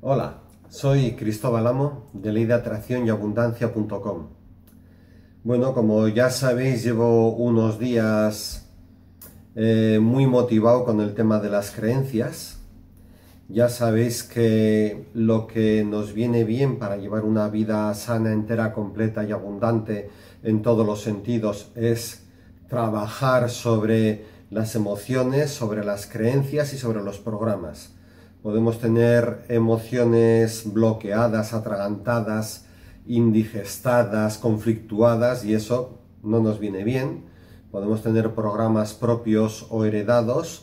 Hola, soy Cristóbal Amo de leydatatraccionyabundancia.com. Bueno, como ya sabéis, llevo unos días muy motivado con el tema de las creencias. Ya sabéis que lo que nos viene bien para llevar una vida sana, entera, completa y abundante en todos los sentidos es trabajar sobre las emociones, sobre las creencias y sobre los programas. Podemos tener emociones bloqueadas, atragantadas, indigestadas, conflictuadas, y eso no nos viene bien. Podemos tener programas propios o heredados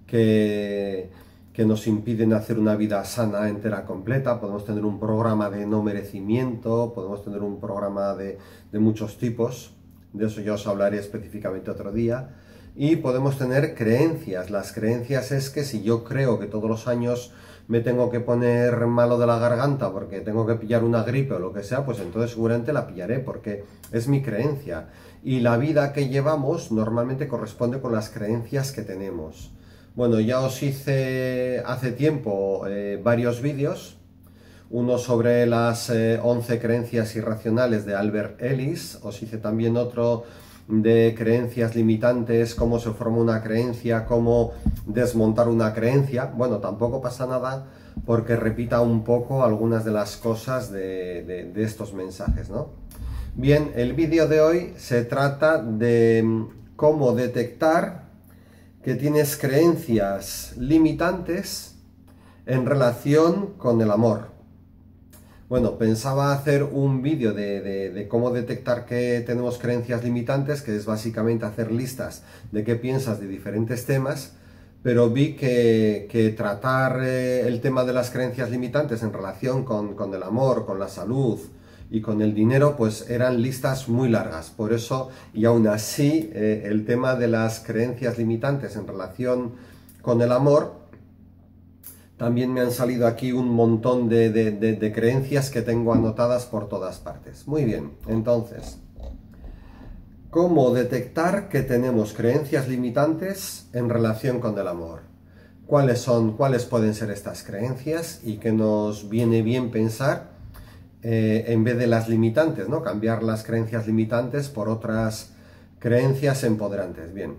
que nos impiden hacer una vida sana, entera, completa. Podemos tener un programa de no merecimiento, podemos tener un programa de muchos tipos. De eso ya os hablaré específicamente otro día. Y podemos tener creencias. Las creencias es que si yo creo que todos los años me tengo que poner malo de la garganta porque tengo que pillar una gripe o lo que sea, pues entonces seguramente la pillaré porque es mi creencia. Y la vida que llevamos normalmente corresponde con las creencias que tenemos. Bueno, ya os hice hace tiempo varios vídeos. Uno sobre las 11 creencias irracionales de Albert Ellis. Os hice también otro de creencias limitantes, cómo se forma una creencia, cómo desmontar una creencia. Bueno, tampoco pasa nada porque repita un poco algunas de las cosas de estos mensajes, ¿no? Bien, el vídeo de hoy se trata de cómo detectar que tienes creencias limitantes en relación con el amor. Bueno, pensaba hacer un vídeo de cómo detectar que tenemos creencias limitantes, que es básicamente hacer listas de qué piensas de diferentes temas, pero vi que tratar el tema de las creencias limitantes en relación con el amor, con la salud y con el dinero, pues eran listas muy largas. Por eso, y aún así, el tema de las creencias limitantes en relación con el amor, también me han salido aquí un montón de creencias que tengo anotadas por todas partes. Muy bien, entonces, ¿cómo detectar que tenemos creencias limitantes en relación con el amor? ¿Cuáles pueden ser estas creencias y qué nos viene bien pensar en vez de las limitantes, ¿no? Cambiar las creencias limitantes por otras creencias empoderantes. Bien,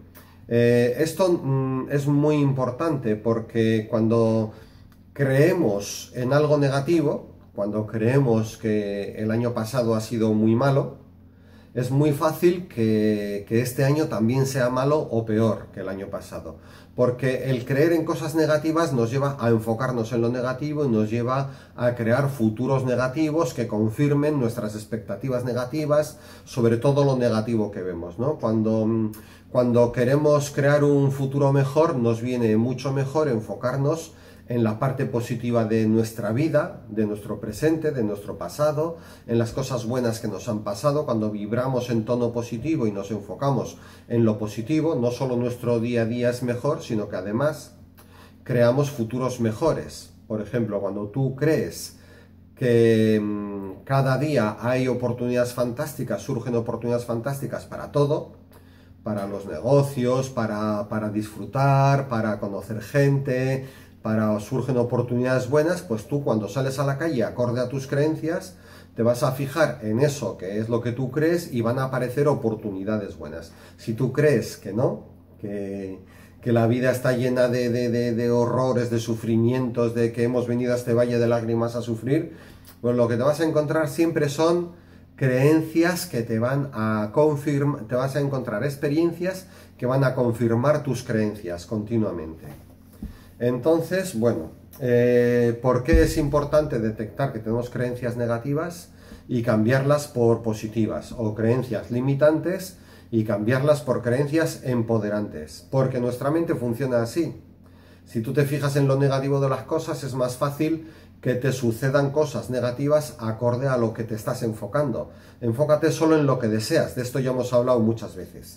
esto es muy importante porque cuando creemos en algo negativo, cuando creemos que el año pasado ha sido muy malo, es muy fácil que este año también sea malo o peor que el año pasado. Porque el creer en cosas negativas nos lleva a enfocarnos en lo negativo y nos lleva a crear futuros negativos que confirmen nuestras expectativas negativas sobre todo lo negativo que vemos, ¿no? Cuando queremos crear un futuro mejor, nos viene mucho mejor enfocarnos en la parte positiva de nuestra vida, de nuestro presente, de nuestro pasado, en las cosas buenas que nos han pasado. Cuando vibramos en tono positivo y nos enfocamos en lo positivo, no solo nuestro día a día es mejor, sino que además creamos futuros mejores. Por ejemplo, cuando tú crees que cada día hay oportunidades fantásticas, surgen oportunidades fantásticas para todo, para los negocios, para disfrutar, para conocer gente, surgen oportunidades buenas, pues tú cuando sales a la calle acorde a tus creencias, te vas a fijar en eso que es lo que tú crees y van a aparecer oportunidades buenas. Si tú crees que no, que la vida está llena de horrores, de sufrimientos, de que hemos venido a este valle de lágrimas a sufrir, pues lo que te vas a encontrar siempre son creencias que te van a confirmar, te vas a encontrar experiencias que van a confirmar tus creencias continuamente. Entonces, bueno, ¿por qué es importante detectar que tenemos creencias negativas y cambiarlas por positivas? O creencias limitantes y cambiarlas por creencias empoderantes. Porque nuestra mente funciona así. Si tú te fijas en lo negativo de las cosas, es más fácil que te sucedan cosas negativas acorde a lo que te estás enfocando. Enfócate solo en lo que deseas. De esto ya hemos hablado muchas veces.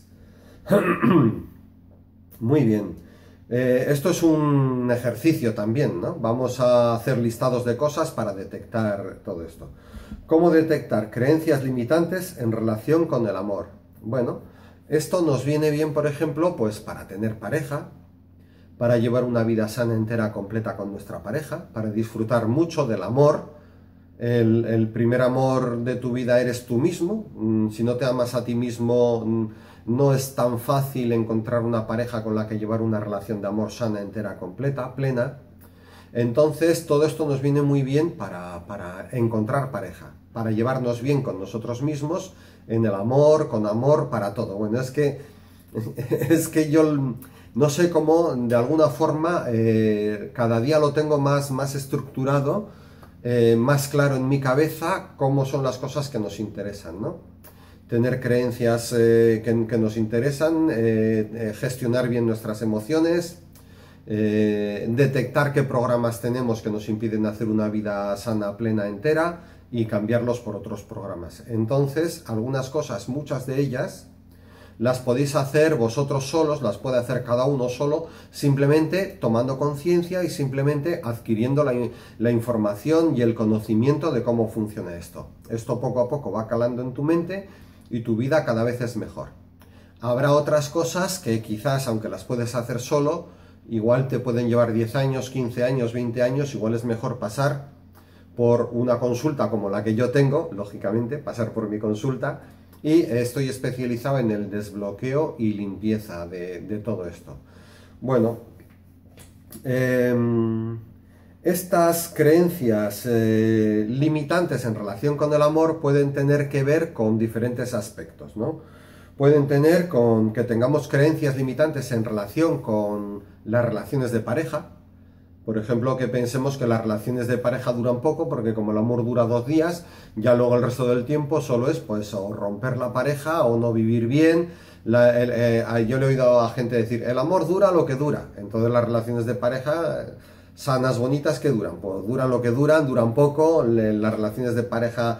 Muy bien. Esto es un ejercicio también, ¿no? Vamos a hacer listados de cosas para detectar todo esto. ¿Cómo detectar creencias limitantes en relación con el amor? Bueno, esto nos viene bien, por ejemplo, pues para tener pareja, para llevar una vida sana, entera, completa con nuestra pareja, para disfrutar mucho del amor. El primer amor de tu vida eres tú mismo. Si no te amas a ti mismo, no es tan fácil encontrar una pareja con la que llevar una relación de amor sana, entera, completa, plena. Entonces todo esto nos viene muy bien para encontrar pareja, para llevarnos bien con nosotros mismos, en el amor, con amor, para todo. Bueno, es que yo no sé cómo, de alguna forma, cada día lo tengo más estructurado, más claro en mi cabeza cómo son las cosas que nos interesan, ¿no? Tener creencias que nos interesan, gestionar bien nuestras emociones, detectar qué programas tenemos que nos impiden hacer una vida sana, plena, entera, y cambiarlos por otros programas. Entonces, algunas cosas, muchas de ellas, las podéis hacer vosotros solos, las puede hacer cada uno solo, simplemente tomando conciencia y simplemente adquiriendo la información y el conocimiento de cómo funciona esto. Esto poco a poco va calando en tu mente y tu vida cada vez es mejor. Habrá otras cosas que quizás, aunque las puedes hacer solo, igual te pueden llevar 10 años, 15 años, 20 años, igual es mejor pasar por una consulta como la que yo tengo, lógicamente, pasar por mi consulta, y estoy especializado en el desbloqueo y limpieza de todo esto. Bueno, estas creencias limitantes en relación con el amor pueden tener que ver con diferentes aspectos, ¿no? Pueden tener con que tengamos creencias limitantes en relación con las relaciones de pareja. Por ejemplo, que pensemos que las relaciones de pareja duran poco, porque como el amor dura 2 días, ya luego el resto del tiempo solo es pues o romper la pareja o no vivir bien. Yo le he oído a gente decir, el amor dura lo que dura. Entonces las relaciones de pareja sanas, bonitas, ¿qué duran? Pues duran lo que duran poco. Las relaciones de pareja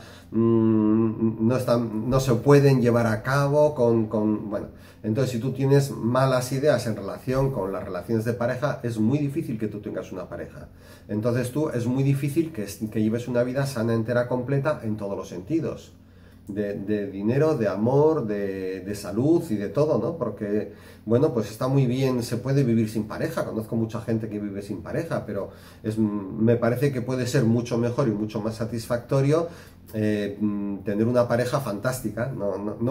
no se pueden llevar a cabo bueno. Entonces, si tú tienes malas ideas en relación con las relaciones de pareja, es muy difícil que tú tengas una pareja. Entonces es muy difícil que lleves una vida sana, entera, completa en todos los sentidos. De dinero, de amor, de salud y de todo, ¿no? Porque, bueno, pues está muy bien, se puede vivir sin pareja. Conozco mucha gente que vive sin pareja, pero me parece que puede ser mucho mejor y mucho más satisfactorio tener una pareja fantástica, no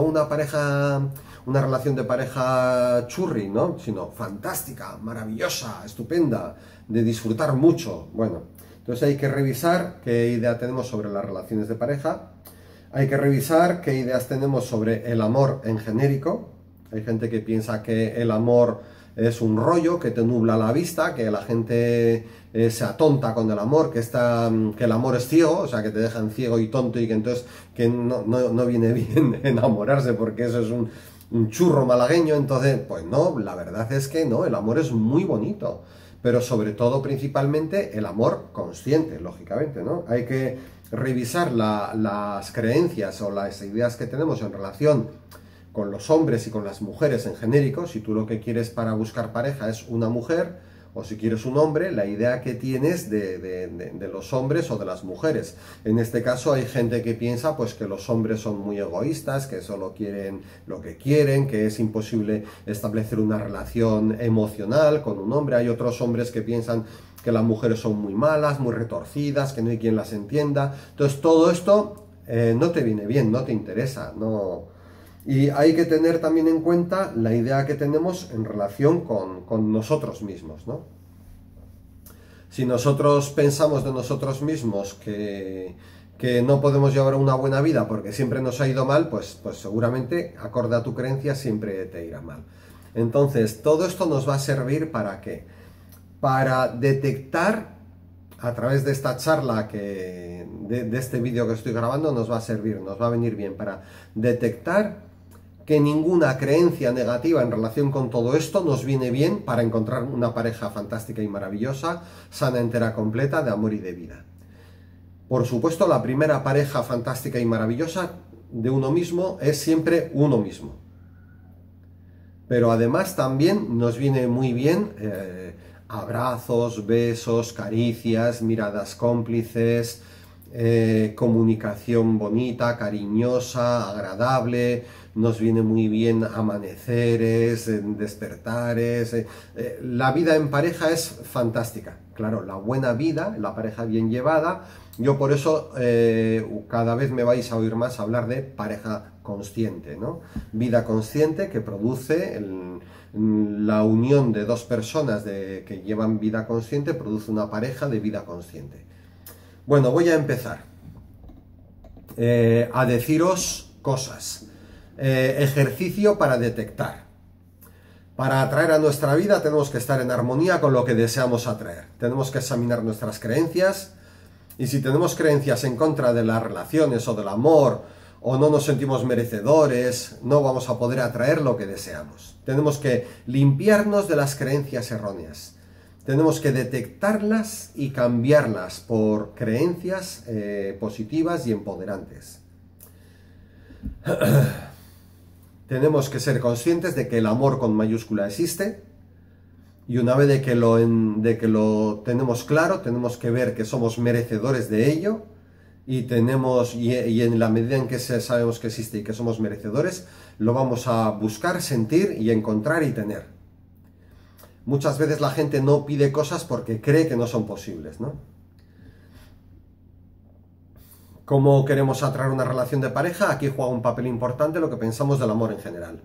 una relación de pareja churri, ¿no? Sino fantástica, maravillosa, estupenda, de disfrutar mucho. Bueno, entonces hay que revisar qué idea tenemos sobre las relaciones de pareja. Hay que revisar qué ideas tenemos sobre el amor en genérico. Hay gente que piensa que el amor es un rollo, que te nubla la vista, que la gente se atonta con el amor, que el amor es ciego, o sea, que te dejan ciego y tonto y que entonces que no viene bien enamorarse porque eso es un churro malagueño. Entonces, pues no, la verdad es que no, el amor es muy bonito, pero sobre todo, principalmente, el amor consciente, lógicamente, ¿no? Hay que revisar las creencias o las ideas que tenemos en relación con los hombres y con las mujeres en genérico. Si tú lo que quieres para buscar pareja es una mujer, o si quieres un hombre, la idea que tienes de los hombres o de las mujeres. En este caso hay gente que piensa pues que los hombres son muy egoístas, que solo quieren lo que quieren, que es imposible establecer una relación emocional con un hombre. Hay otros hombres que piensan que las mujeres son muy malas, muy retorcidas, que no hay quien las entienda. Entonces todo esto no te viene bien, no te interesa, no. Y hay que tener también en cuenta la idea que tenemos en relación con nosotros mismos, ¿no? Si nosotros pensamos de nosotros mismos que no podemos llevar una buena vida porque siempre nos ha ido mal, pues seguramente, acorde a tu creencia, siempre te irá mal. Entonces, todo esto nos va a servir ¿para qué? Para detectar, a través de esta charla, de este vídeo que estoy grabando, nos va a servir, nos va a venir bien para detectar que ninguna creencia negativa en relación con todo esto nos viene bien para encontrar una pareja fantástica y maravillosa, sana, entera, completa, de amor y de vida. Por supuesto, la primera pareja fantástica y maravillosa de uno mismo es siempre uno mismo. Pero además también nos viene muy bien abrazos, besos, caricias, miradas cómplices, comunicación bonita, cariñosa, agradable, nos viene muy bien amaneceres, despertares. La vida en pareja es fantástica. Claro, la buena vida, la pareja bien llevada. Yo por eso cada vez me vais a oír más hablar de pareja consciente, ¿no? Vida consciente que produce la unión de dos personas que llevan vida consciente, produce una pareja de vida consciente. Bueno, voy a empezar a deciros cosas. Ejercicio para detectar. Para atraer a nuestra vida tenemos que estar en armonía con lo que deseamos atraer. Tenemos que examinar nuestras creencias. Y si tenemos creencias en contra de las relaciones o del amor, o no nos sentimos merecedores, no vamos a poder atraer lo que deseamos. Tenemos que limpiarnos de las creencias erróneas. Tenemos que detectarlas y cambiarlas por creencias positivas y empoderantes. Tenemos que ser conscientes de que el amor con mayúscula existe. Y una vez de que lo tenemos claro, tenemos que ver que somos merecedores de ello y en la medida en que sabemos que existe y que somos merecedores, lo vamos a buscar, sentir y encontrar y tener. Muchas veces la gente no pide cosas porque cree que no son posibles, ¿no? ¿Cómo queremos atraer una relación de pareja? Aquí juega un papel importante lo que pensamos del amor en general.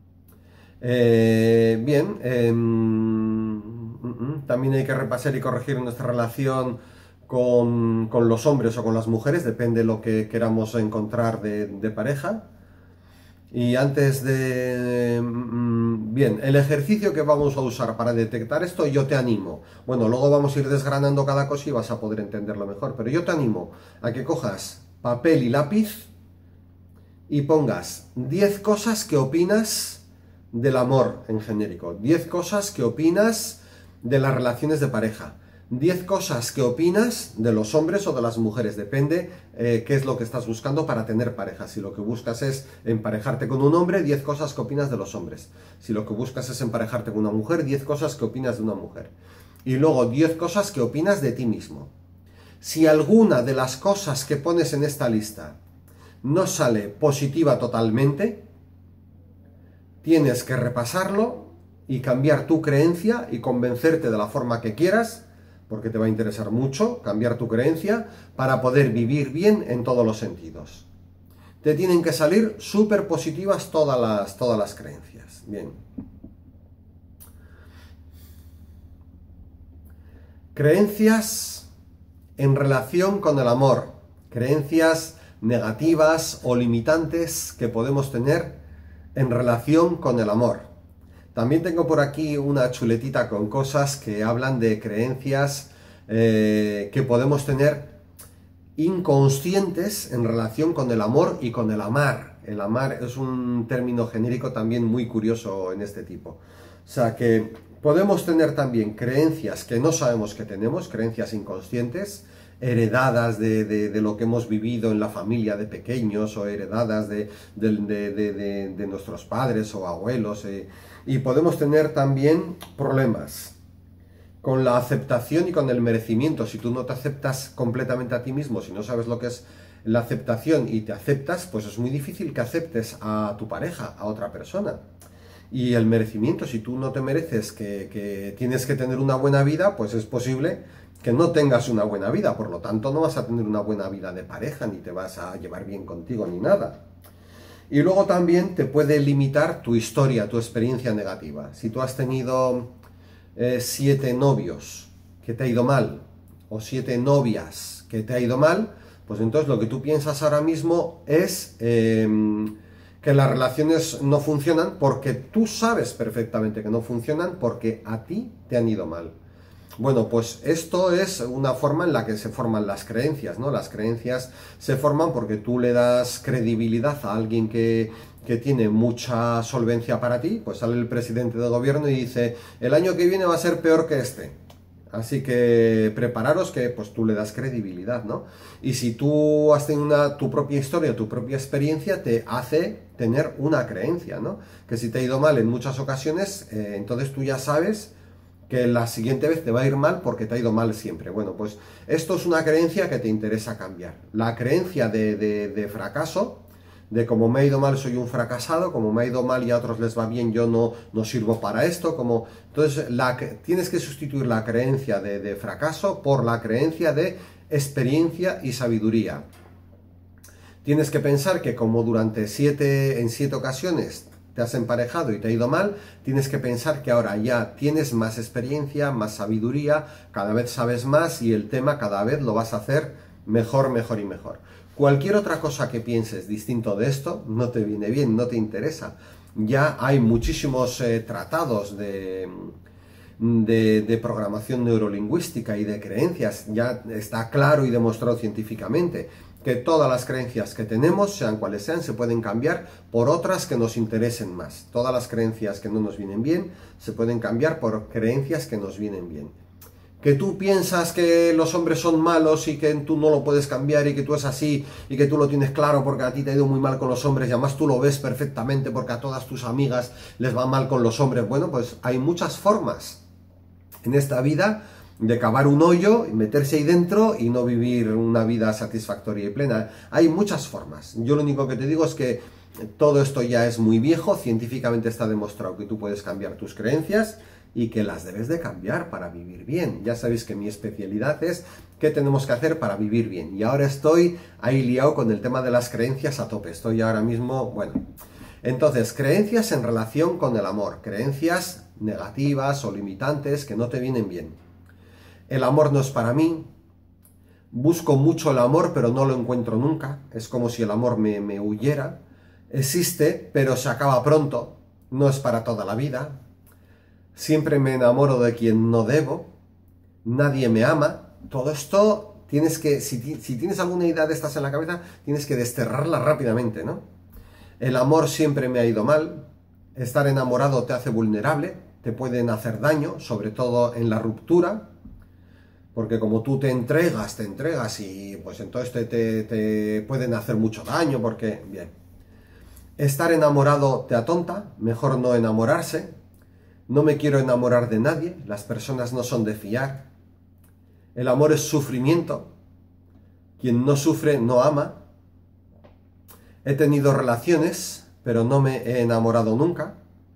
También hay que repasar y corregir nuestra relación con los hombres o con las mujeres, depende de lo que queramos encontrar de pareja. Y antes de... Bien, el ejercicio que vamos a usar para detectar esto, yo te animo. Bueno, luego vamos a ir desgranando cada cosa y vas a poder entenderlo mejor, pero yo te animo a que cojas papel y lápiz y pongas 10 cosas que opinas del amor en genérico, 10 cosas que opinas de las relaciones de pareja, 10 cosas que opinas de los hombres o de las mujeres, depende qué es lo que estás buscando para tener pareja. Si lo que buscas es emparejarte con un hombre, 10 cosas que opinas de los hombres. Si lo que buscas es emparejarte con una mujer, 10 cosas que opinas de una mujer. Y luego 10 cosas que opinas de ti mismo. Si alguna de las cosas que pones en esta lista no sale positiva totalmente, tienes que repasarlo y cambiar tu creencia y convencerte de la forma que quieras, porque te va a interesar mucho cambiar tu creencia para poder vivir bien en todos los sentidos. Te tienen que salir súper positivas todas las creencias. Bien. Creencias en relación con el amor. Creencias negativas o limitantes que podemos tener en relación con el amor. También tengo por aquí una chuletita con cosas que hablan de creencias que podemos tener inconscientes en relación con el amor y con el amar. El amar es un término genérico también muy curioso en este tipo. O sea que podemos tener también creencias que no sabemos que tenemos, creencias inconscientes, heredadas de lo que hemos vivido en la familia de pequeños o heredadas de nuestros padres o abuelos. Y podemos tener también problemas con la aceptación y con el merecimiento. Si tú no te aceptas completamente a ti mismo, si no sabes lo que es la aceptación y te aceptas, pues es muy difícil que aceptes a tu pareja, a otra persona. Y el merecimiento, si tú no te mereces que tienes que tener una buena vida, pues es posible que no tengas una buena vida. Por lo tanto, no vas a tener una buena vida de pareja, ni te vas a llevar bien contigo, ni nada. Y luego también te puede limitar tu historia, tu experiencia negativa. Si tú has tenido 7 novios que te ha ido mal, o 7 novias que te ha ido mal, pues entonces lo que tú piensas ahora mismo es que las relaciones no funcionan porque tú sabes perfectamente que no funcionan porque a ti te han ido mal. Bueno, pues esto es una forma en la que se forman las creencias, ¿no? Las creencias se forman porque tú le das credibilidad a alguien que tiene mucha solvencia para ti, pues sale el presidente del gobierno y dice, el año que viene va a ser peor que este. Así que prepararos que pues tú le das credibilidad, ¿no? Y si tú has tenido tu propia historia, tu propia experiencia, te hace tener una creencia, ¿no? Que si te ha ido mal en muchas ocasiones, entonces tú ya sabes que la siguiente vez te va a ir mal porque te ha ido mal siempre. Bueno, pues esto es una creencia que te interesa cambiar. La creencia de fracaso, de como me ha ido mal soy un fracasado, como me ha ido mal y a otros les va bien yo no sirvo para esto, entonces tienes que sustituir la creencia de fracaso por la creencia de experiencia y sabiduría. Tienes que pensar que como en 7 ocasiones te has emparejado y te ha ido mal, tienes que pensar que ahora ya tienes más experiencia, más sabiduría, cada vez sabes más y el tema cada vez lo vas a hacer mejor, mejor y mejor. Cualquier otra cosa que pienses distinto de esto no te viene bien, no te interesa. Ya hay muchísimos tratados de programación neurolingüística y de creencias. Ya está claro y demostrado científicamente que todas las creencias que tenemos, sean cuales sean, se pueden cambiar por otras que nos interesen más. Todas las creencias que no nos vienen bien se pueden cambiar por creencias que nos vienen bien. Que tú piensas que los hombres son malos y que tú no lo puedes cambiar y que tú es así y que tú lo tienes claro porque a ti te ha ido muy mal con los hombres y además tú lo ves perfectamente porque a todas tus amigas les va mal con los hombres. Bueno, pues hay muchas formas en esta vida de cavar un hoyo y meterse ahí dentro y no vivir una vida satisfactoria y plena. Hay muchas formas. Yo lo único que te digo es que todo esto ya es muy viejo, científicamente está demostrado que tú puedes cambiar tus creencias y que las debes de cambiar para vivir bien. Ya sabéis que mi especialidad es qué tenemos que hacer para vivir bien. Y ahora estoy ahí liado con el tema de las creencias a tope. Estoy ahora mismo, bueno. Entonces, creencias en relación con el amor. Creencias negativas o limitantes que no te vienen bien. El amor no es para mí. Busco mucho el amor, pero no lo encuentro nunca. Es como si el amor me huyera. Existe, pero se acaba pronto. No es para toda la vida. Siempre me enamoro de quien no debo, nadie me ama. Todo esto tienes que, si tienes alguna idea de estas en la cabeza, tienes que desterrarla rápidamente, ¿no? El amor siempre me ha ido mal, estar enamorado te hace vulnerable, te pueden hacer daño, sobre todo en la ruptura, porque como tú te entregas y pues entonces te pueden hacer mucho daño, porque, bien. Estar enamorado te atonta, mejor no enamorarse. No me quiero enamorar de nadie, las personas no son de fiar. El amor es sufrimiento. Quien no sufre no ama. He tenido relaciones, pero no me he enamorado nunca.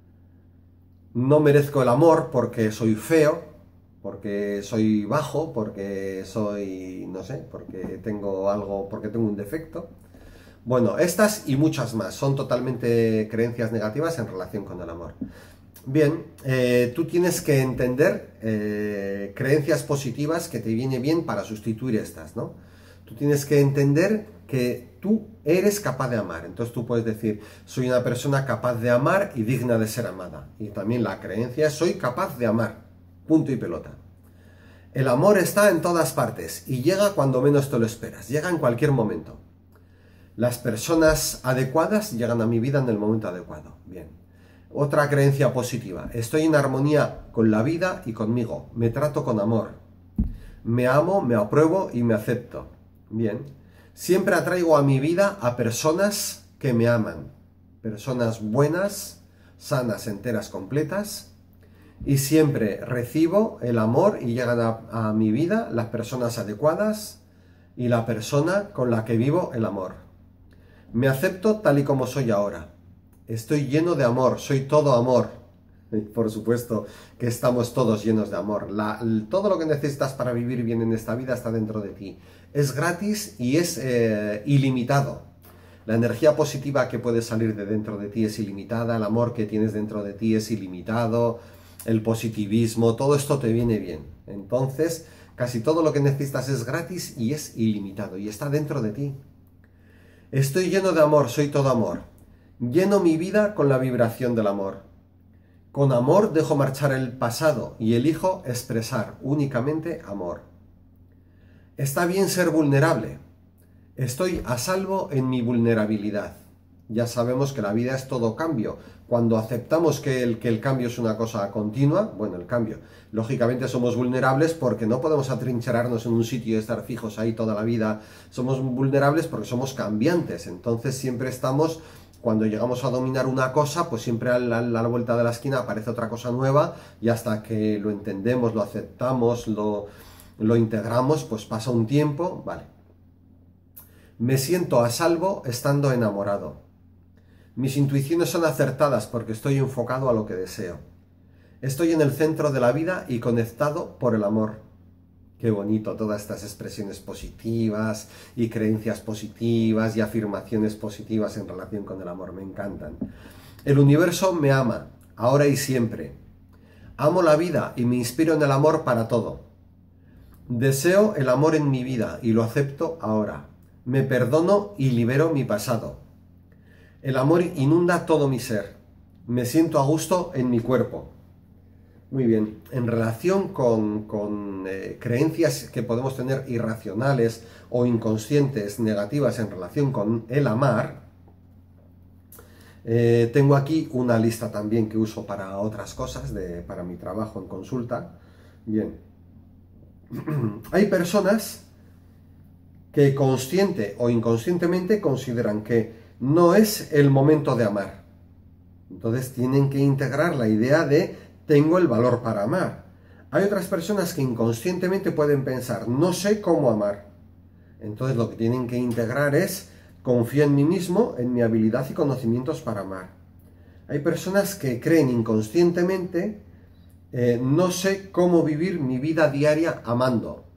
No merezco el amor porque soy feo, porque soy bajo, porque soy, no sé, porque tengo algo, porque tengo un defecto. Bueno, estas y muchas más son totalmente creencias negativas en relación con el amor. Bien, tú tienes que entender creencias positivas que te viene bien para sustituir estas, ¿no? Tú tienes que entender que tú eres capaz de amar. Entonces tú puedes decir, soy una persona capaz de amar y digna de ser amada. Y también la creencia es, soy capaz de amar. Punto y pelota. El amor está en todas partes y llega cuando menos te lo esperas. Llega en cualquier momento. Las personas adecuadas llegan a mi vida en el momento adecuado. Bien. Otra creencia positiva. Estoy en armonía con la vida y conmigo. Me trato con amor. Me amo, me apruebo y me acepto. Bien. Siempre atraigo a mi vida a personas que me aman. Personas buenas, sanas, enteras, completas. Y siempre recibo el amor y llegan a mi vida las personas adecuadas y la persona con la que vivo el amor. Me acepto tal y como soy ahora. Estoy lleno de amor, soy todo amor. Por supuesto que estamos todos llenos de amor. Todo lo que necesitas para vivir bien en esta vida está dentro de ti. Es gratis y es ilimitado. La energía positiva que puede salir de dentro de ti es ilimitada, el amor que tienes dentro de ti es ilimitado, el positivismo, todo esto te viene bien. Entonces, casi todo lo que necesitas es gratis y es ilimitado y está dentro de ti. Estoy lleno de amor, soy todo amor. Lleno mi vida con la vibración del amor. Con amor dejo marchar el pasado y elijo expresar únicamente amor. Está bien ser vulnerable. Estoy a salvo en mi vulnerabilidad. Ya sabemos que la vida es todo cambio. Cuando aceptamos que el cambio es una cosa continua, bueno, el cambio, lógicamente somos vulnerables porque no podemos atrincherarnos en un sitio y estar fijos ahí toda la vida. Somos vulnerables porque somos cambiantes, entonces siempre estamos. cuando llegamos a dominar una cosa, pues siempre a la vuelta de la esquina aparece otra cosa nueva y hasta que lo entendemos, lo aceptamos, lo integramos, pues pasa un tiempo, vale. Me siento a salvo estando enamorado. Mis intuiciones son acertadas porque estoy enfocado a lo que deseo. Estoy en el centro de la vida y conectado por el amor. Qué bonito, todas estas expresiones positivas y creencias positivas y afirmaciones positivas en relación con el amor, me encantan. El universo me ama, ahora y siempre. Amo la vida y me inspiro en el amor para todo. Deseo el amor en mi vida y lo acepto ahora. Me perdono y libero mi pasado. El amor inunda todo mi ser. Me siento a gusto en mi cuerpo. Muy bien, en relación con creencias que podemos tener irracionales o inconscientes negativas en relación con el amar, tengo aquí una lista también que uso para otras cosas, para mi trabajo en consulta. Bien, hay personas que consciente o inconscientemente consideran que no es el momento de amar. Entonces tienen que integrar la idea de tengo el valor para amar. Hay otras personas que inconscientemente pueden pensar, no sé cómo amar. Entonces lo que tienen que integrar es, confío en mí mismo, en mi habilidad y conocimientos para amar. Hay personas que creen inconscientemente, no sé cómo vivir mi vida diaria amando.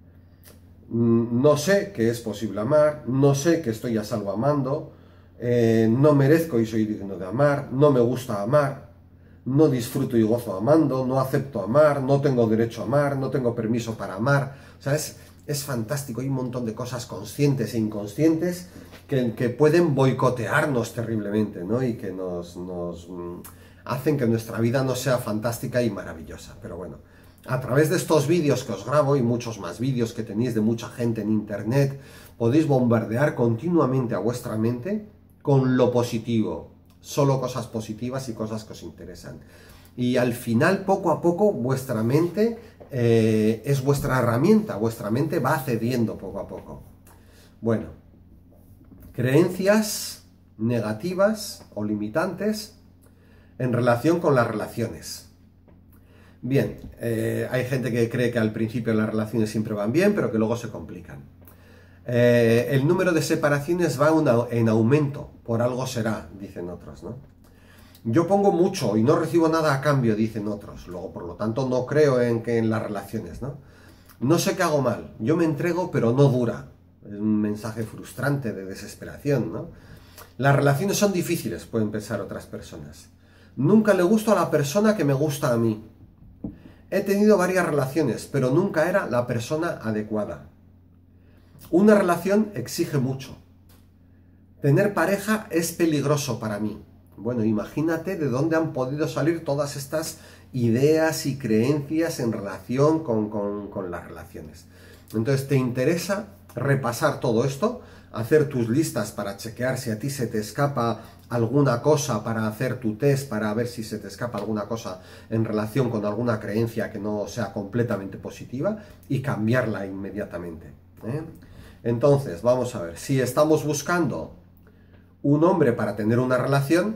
No sé que es posible amar, no sé que estoy a salvo amando, no merezco y soy digno de amar, no me gusta amar. No disfruto y gozo amando, no acepto amar, no tengo derecho a amar, no tengo permiso para amar. O sea, es fantástico, hay un montón de cosas conscientes e inconscientes que pueden boicotearnos terriblemente, ¿no? Y que nos hacen que nuestra vida no sea fantástica y maravillosa. Pero bueno, a través de estos vídeos que os grabo y muchos más vídeos que tenéis de mucha gente en internet, podéis bombardear continuamente a vuestra mente con lo positivo. Solo cosas positivas y cosas que os interesan. Y al final, poco a poco, vuestra mente es vuestra herramienta. Vuestra mente va cediendo poco a poco. Bueno, creencias negativas o limitantes en relación con las relaciones. Bien, hay gente que cree que al principio las relaciones siempre van bien, pero que luego se complican. El número de separaciones va en aumento, por algo será, dicen otros, ¿no? Yo pongo mucho y no recibo nada a cambio, dicen otros. Luego, por lo tanto, no creo en las relaciones, ¿no? No sé qué hago mal, yo me entrego pero no dura. Es un mensaje frustrante de desesperación, ¿no? Las relaciones son difíciles, pueden pensar otras personas. Nunca le gusto a la persona que me gusta a mí. He tenido varias relaciones, pero nunca era la persona adecuada. Una relación exige mucho. Tener pareja es peligroso para mí. Bueno, imagínate de dónde han podido salir todas estas ideas y creencias en relación con las relaciones. Entonces, ¿te interesa repasar todo esto? Hacer tus listas para chequear si a ti se te escapa alguna cosa, para hacer tu test, para ver si se te escapa alguna cosa en relación con alguna creencia que no sea completamente positiva y cambiarla inmediatamente, ¿eh? Entonces, vamos a ver, si estamos buscando un hombre para tener una relación,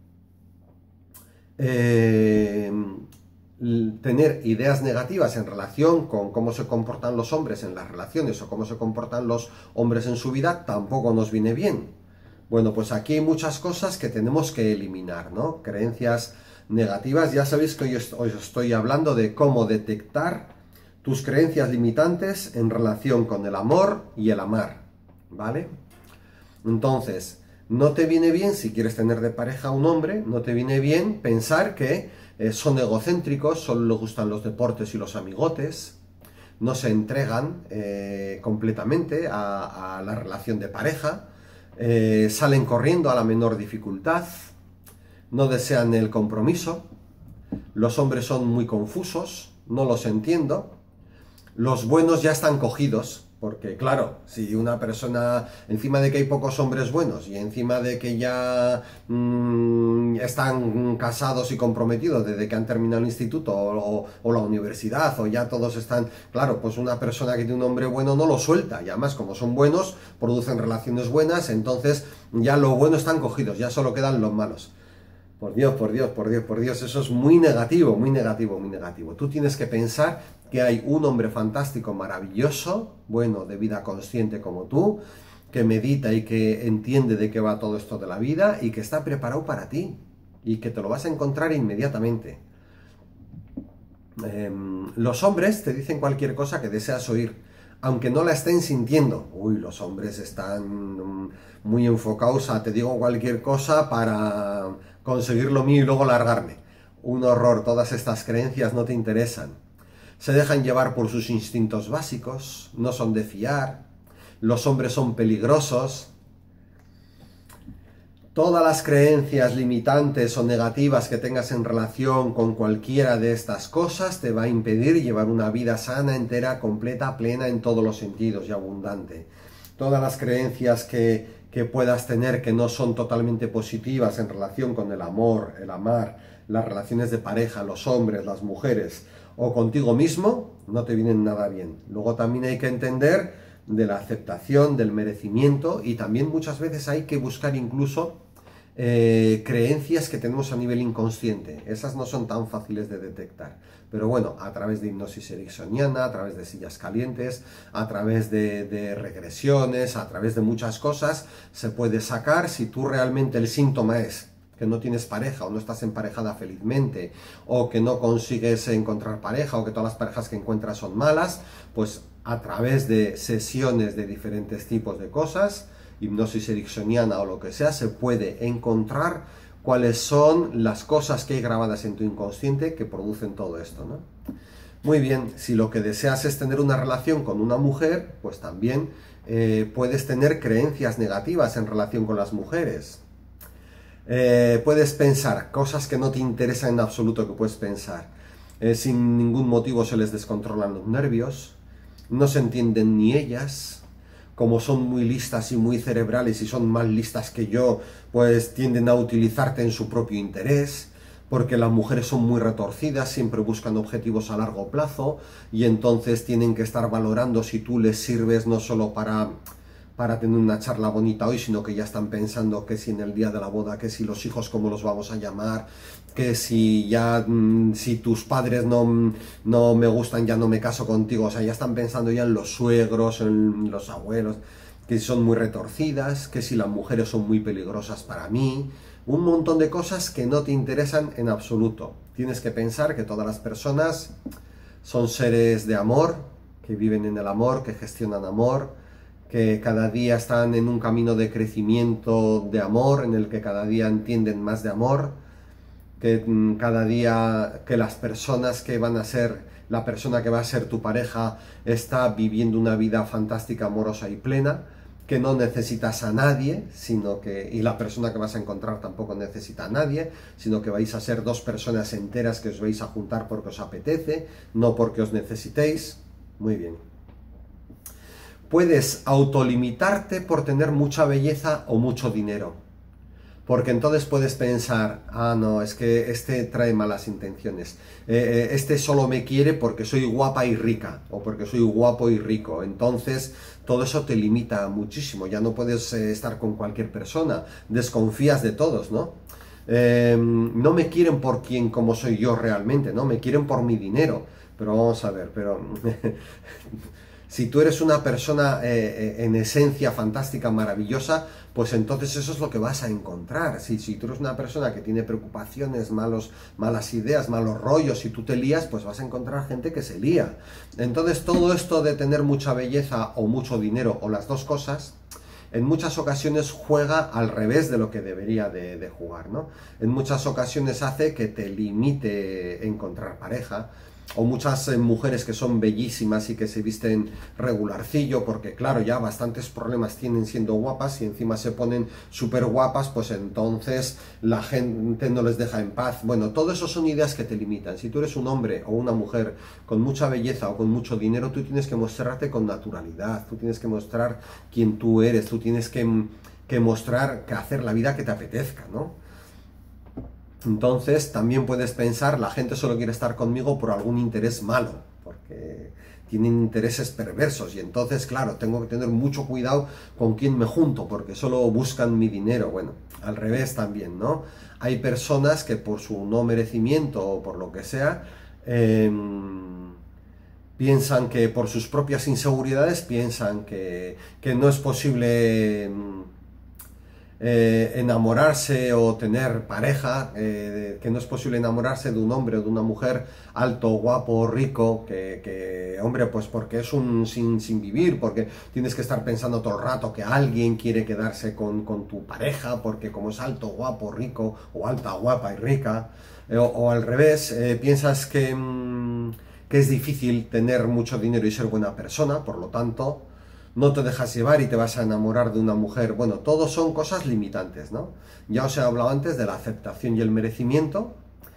tener ideas negativas en relación con cómo se comportan los hombres en las relaciones o cómo se comportan los hombres en su vida, tampoco nos viene bien. Bueno, pues aquí hay muchas cosas que tenemos que eliminar, ¿no? Creencias negativas. Ya sabéis que hoy os estoy hablando de cómo detectar tus creencias limitantes en relación con el amor y el amar, ¿vale? Entonces, no te viene bien, si quieres tener de pareja a un hombre, no te viene bien pensar que son egocéntricos, solo les gustan los deportes y los amigotes, no se entregan completamente a la relación de pareja, salen corriendo a la menor dificultad, no desean el compromiso, los hombres son muy confusos, no los entiendo. Los buenos ya están cogidos, porque claro, si una persona, encima de que hay pocos hombres buenos y encima de que ya están casados y comprometidos desde que han terminado el instituto o la universidad, o ya todos están, claro, pues una persona que tiene un hombre bueno no lo suelta, y además como son buenos, producen relaciones buenas, entonces ya lo bueno están cogidos, ya solo quedan los malos. Por Dios, por Dios, por Dios, por Dios, eso es muy negativo, muy negativo, muy negativo. Tú tienes que pensar que hay un hombre fantástico, maravilloso, bueno, de vida consciente como tú, que medita y que entiende de qué va todo esto de la vida y que está preparado para ti y que te lo vas a encontrar inmediatamente. Los hombres te dicen cualquier cosa que deseas oír, aunque no la estén sintiendo. Uy, los hombres están muy enfocados a te digo cualquier cosa para conseguir lo mío y luego largarme. Un horror, todas estas creencias no te interesan. Se dejan llevar por sus instintos básicos, no son de fiar, los hombres son peligrosos. Todas las creencias limitantes o negativas que tengas en relación con cualquiera de estas cosas te va a impedir llevar una vida sana, entera, completa, plena en todos los sentidos y abundante. Todas las creencias que puedas tener que no son totalmente positivas en relación con el amor, el amar, las relaciones de pareja, los hombres, las mujeres o contigo mismo, no te vienen nada bien. Luego también hay que entender de la aceptación, del merecimiento, y también muchas veces hay que buscar incluso creencias que tenemos a nivel inconsciente. Esas no son tan fáciles de detectar, pero bueno, a través de hipnosis ericksoniana, a través de sillas calientes, a través de regresiones, a través de muchas cosas se puede sacar. Si tú realmente el síntoma es que no tienes pareja o no estás emparejada felizmente, o que no consigues encontrar pareja, o que todas las parejas que encuentras son malas, pues a través de sesiones de diferentes tipos de cosas, hipnosis ericksoniana o lo que sea, se puede encontrar cuáles son las cosas que hay grabadas en tu inconsciente que producen todo esto, ¿no? Muy bien, si lo que deseas es tener una relación con una mujer, pues también puedes tener creencias negativas en relación con las mujeres. Puedes pensar cosas que no te interesan en absoluto que puedes pensar. Sin ningún motivo se les descontrolan los nervios, no se entienden ni ellas. Como son muy listas y muy cerebrales y son más listas que yo, pues tienden a utilizarte en su propio interés, porque las mujeres son muy retorcidas, siempre buscan objetivos a largo plazo, y entonces tienen que estar valorando si tú les sirves no solo para tener una charla bonita hoy, sino que ya están pensando que si en el día de la boda, que si los hijos cómo los vamos a llamar, que si ya, si tus padres no me gustan, ya no me caso contigo. O sea, ya están pensando ya en los suegros, en los abuelos, que son muy retorcidas, que si las mujeres son muy peligrosas para mí, un montón de cosas que no te interesan en absoluto. Tienes que pensar que todas las personas son seres de amor, que viven en el amor, que gestionan amor, que cada día están en un camino de crecimiento de amor, en el que cada día entienden más de amor, que cada día que las personas que van a ser, la persona que va a ser tu pareja está viviendo una vida fantástica, amorosa y plena, que no necesitas a nadie, sino que, y la persona que vas a encontrar tampoco necesita a nadie, sino que vais a ser dos personas enteras que os vais a juntar porque os apetece, no porque os necesitéis. Muy bien. Puedes autolimitarte por tener mucha belleza o mucho dinero, porque entonces puedes pensar, ah no, es que este trae malas intenciones, este solo me quiere porque soy guapa y rica, o porque soy guapo y rico. Entonces todo eso te limita muchísimo, ya no puedes estar con cualquier persona, desconfías de todos, ¿no? No me quieren por quien como soy yo realmente, ¿no? Me quieren por mi dinero. Pero vamos a ver, pero si tú eres una persona en esencia fantástica, maravillosa, pues entonces eso es lo que vas a encontrar. Si tú eres una persona que tiene preocupaciones, malas ideas, malos rollos, y tú te lías, pues vas a encontrar gente que se lía. Entonces todo esto de tener mucha belleza o mucho dinero, o las dos cosas, en muchas ocasiones juega al revés de lo que debería de jugar, ¿no? En muchas ocasiones hace que te limite encontrar pareja, o muchas mujeres que son bellísimas y que se visten regularcillo, porque claro, ya bastantes problemas tienen siendo guapas, y encima se ponen súper guapas, pues entonces la gente no les deja en paz. Bueno, todo eso son ideas que te limitan. Si tú eres un hombre o una mujer con mucha belleza o con mucho dinero, tú tienes que mostrarte con naturalidad, tú tienes que mostrar quién tú eres, tú tienes que mostrar, que hacer la vida que te apetezca, ¿no? Entonces también puedes pensar, la gente solo quiere estar conmigo por algún interés malo, porque tienen intereses perversos y entonces, claro, tengo que tener mucho cuidado con quién me junto, porque solo buscan mi dinero. Bueno, al revés también, ¿no? Hay personas que por su no merecimiento o por lo que sea, piensan que por sus propias inseguridades, piensan que no es posible enamorarse o tener pareja, que no es posible enamorarse de un hombre o de una mujer alto, guapo, rico, hombre, pues porque es un sin vivir, porque tienes que estar pensando todo el rato que alguien quiere quedarse con tu pareja, porque como es alto, guapo, rico, o alta, guapa y rica, o al revés, piensas que es difícil tener mucho dinero y ser buena persona, por lo tanto no te dejas llevar y te vas a enamorar de una mujer. Bueno, todo son cosas limitantes, ¿no? Ya os he hablado antes de la aceptación y el merecimiento.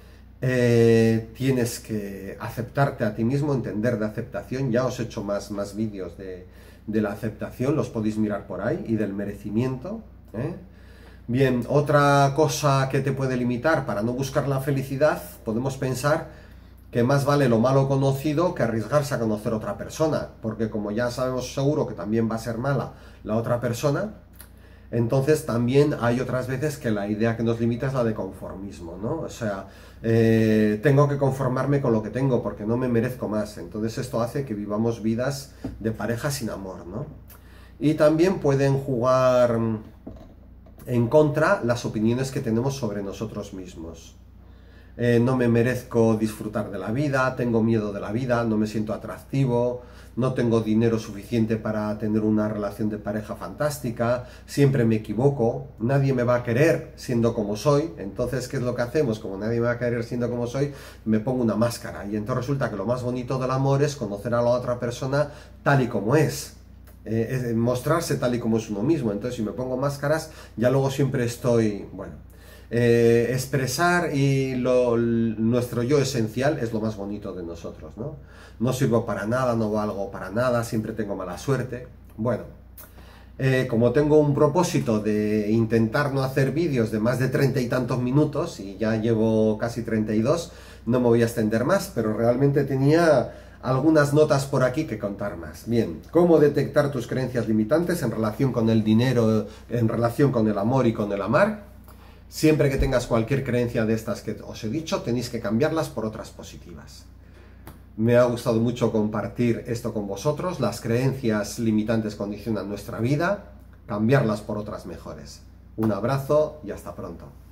Tienes que aceptarte a ti mismo, entender de aceptación. Ya os he hecho más vídeos de la aceptación, los podéis mirar por ahí, y del merecimiento. Bien, otra cosa que te puede limitar para no buscar la felicidad, podemos pensar que más vale lo malo conocido que arriesgarse a conocer otra persona, porque como ya sabemos seguro que también va a ser mala la otra persona, entonces también hay otras veces que la idea que nos limita es la de conformismo, ¿no? O sea, tengo que conformarme con lo que tengo porque no me merezco más, entonces esto hace que vivamos vidas de pareja sin amor, ¿no? Y también pueden jugar en contra las opiniones que tenemos sobre nosotros mismos. No me merezco disfrutar de la vida, tengo miedo de la vida, no me siento atractivo, no tengo dinero suficiente para tener una relación de pareja fantástica, siempre me equivoco, nadie me va a querer siendo como soy. Entonces, ¿qué es lo que hacemos? Como nadie me va a querer siendo como soy, me pongo una máscara, y entonces resulta que lo más bonito del amor es conocer a la otra persona tal y como es mostrarse tal y como es uno mismo. Entonces, si me pongo máscaras, ya luego siempre estoy, bueno, expresar y nuestro yo esencial es lo más bonito de nosotros, ¿no? No sirvo para nada, no valgo para nada, siempre tengo mala suerte. Bueno, como tengo un propósito de intentar no hacer vídeos de más de 30 y tantos minutos, y ya llevo casi 32, no me voy a extender más, pero realmente tenía algunas notas por aquí que contar más. Bien, cómo detectar tus creencias limitantes en relación con el dinero, en relación con el amor y con el amar. Siempre que tengas cualquier creencia de estas que os he dicho, tenéis que cambiarlas por otras positivas. Me ha gustado mucho compartir esto con vosotros. Las creencias limitantes condicionan nuestra vida, cambiarlas por otras mejores. Un abrazo y hasta pronto.